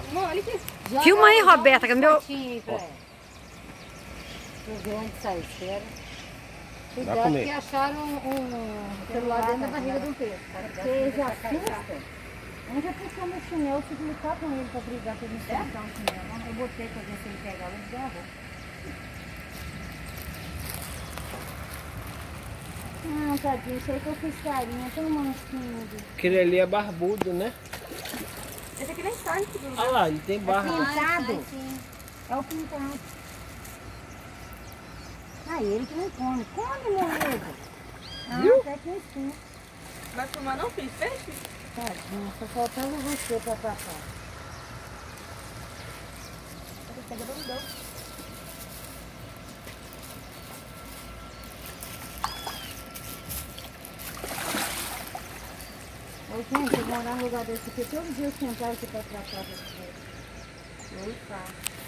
Olha que... Filma aí, Roberta, que é meu... Deixa eu ver onde sai, espera. Dá Cuidado comer. que acharam um celular dentro da barriga do peixe. Porque eles assustam. Eu já puxou meu chinelo, fui lutar com ele pra brigar, pra ele soltar o chinelo. Eu botei pra ver se ele pegava, ele desgarrou. Ah, tadinho, isso aí que eu fiz carinha, tão mansinho. Aquele ali é barbudo, né? Esse aqui nem sai. Olha lá, ele tem barba. Pintado? É o pintado. Ah, ele que não come. Come, meu amigo. Ah, Viu? até que sim. Vai filmar não, filho? Peixe? Tadinho, só faltava você pra papar. Pega bandão. Ô, gente, eu morar num lugar desse aqui, todo dia eu sentava aqui pra tratar desse. Eu faço.